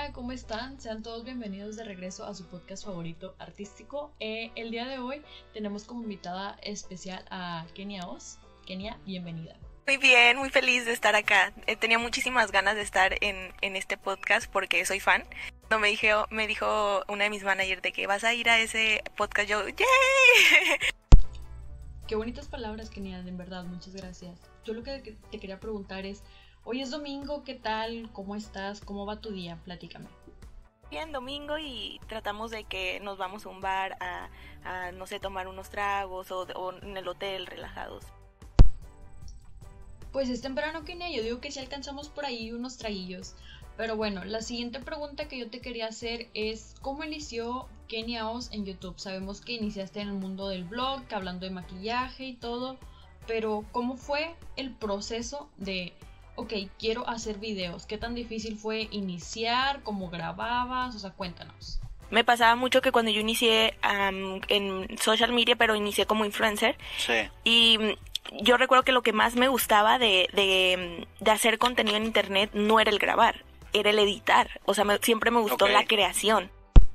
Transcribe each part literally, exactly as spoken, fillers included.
Hola, ¿cómo están? Sean todos bienvenidos de regreso a su podcast favorito artístico. Eh, el día de hoy tenemos como invitada especial a Kenia Oz. Kenia, bienvenida. Muy bien, muy feliz de estar acá. Eh, tenía muchísimas ganas de estar en, en este podcast porque soy fan. No me dijo, me dijo una de mis managers de que vas a ir a ese podcast. Yo, ¡yay! Qué bonitas palabras, Kenia, en verdad, muchas gracias. Yo lo que te quería preguntar es, hoy es domingo, ¿qué tal? ¿Cómo estás? ¿Cómo va tu día? Platícame. Bien, domingo y tratamos de que nos vamos a un bar a, a no sé, tomar unos tragos o, o en el hotel relajados. Pues es temprano, Kenia, yo digo que si alcanzamos por ahí unos traguillos. Pero bueno, la siguiente pregunta que yo te quería hacer es, ¿cómo inició Kenia Oz en YouTube? Sabemos que iniciaste en el mundo del blog, hablando de maquillaje y todo, pero ¿cómo fue el proceso de, ok, quiero hacer videos? ¿Qué tan difícil fue iniciar? ¿Cómo grababas? O sea, cuéntanos. Me pasaba mucho que cuando yo inicié um, en social media, pero inicié como influencer, sí. y yo recuerdo que lo que más me gustaba de, de, de hacer contenido en internet no era el grabar, era el editar. O sea, me, siempre me gustó okay. la creación.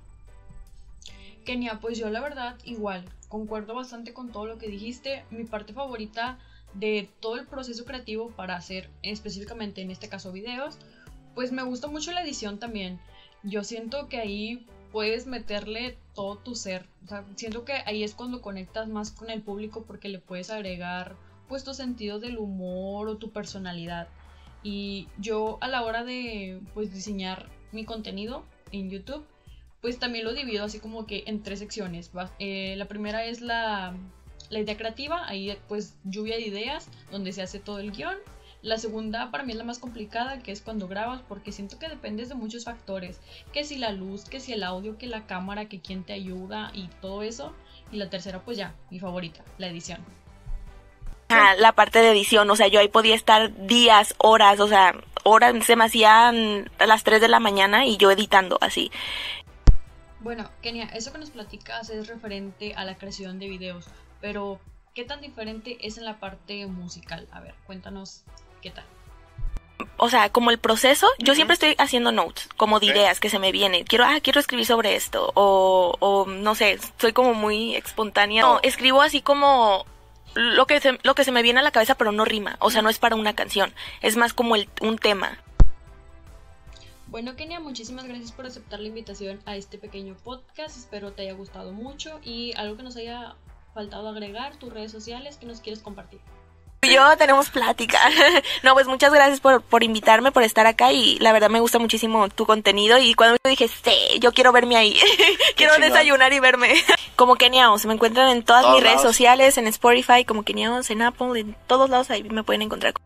Kenia, pues yo la verdad igual, concuerdo bastante con todo lo que dijiste. Mi parte favorita de todo el proceso creativo para hacer específicamente en este caso videos, pues me gusta mucho la edición también. Yo siento que ahí puedes meterle todo tu ser, o sea, siento que ahí es cuando conectas más con el público porque le puedes agregar pues tu sentido del humor o tu personalidad. Y yo a la hora de pues diseñar mi contenido en YouTube, pues también lo divido así como que en tres secciones. Eh, la primera es la, la idea creativa, ahí pues lluvia de ideas, donde se hace todo el guión. La segunda para mí es la más complicada, que es cuando grabas, porque siento que dependes de muchos factores, que si la luz, que si el audio, que la cámara, que quién te ayuda y todo eso. Y la tercera pues ya, mi favorita, la edición. Ah, la parte de edición, o sea, yo ahí podía estar días, horas, o sea, horas, se me hacían a las tres de la mañana y yo editando así. Bueno, Kenia, eso que nos platicas es referente a la creación de videos, pero ¿qué tan diferente es en la parte musical? A ver, cuéntanos qué tal. O sea, como el proceso, yo uh-huh. siempre estoy haciendo notes, como de okay. ideas que se me vienen. Quiero, ah, quiero escribir sobre esto, o, o no sé, soy como muy espontánea. No, escribo así como lo que se, lo que se me viene a la cabeza, pero no rima. O sea, no es para una canción, es más como el, un tema. Bueno, Kenia, muchísimas gracias por aceptar la invitación a este pequeño podcast. Espero te haya gustado mucho y algo que nos haya faltado agregar, tus redes sociales que nos quieres compartir. Yo tenemos plática. No, pues muchas gracias por, por invitarme, por estar acá y la verdad me gusta muchísimo tu contenido y cuando yo dije, sí, yo quiero verme ahí, quiero chingón. Desayunar y verme. Como Kenia Oz, me encuentran en todas todos mis lados. redes sociales, en Spotify, como Kenia Oz, en Apple, en todos lados ahí me pueden encontrar.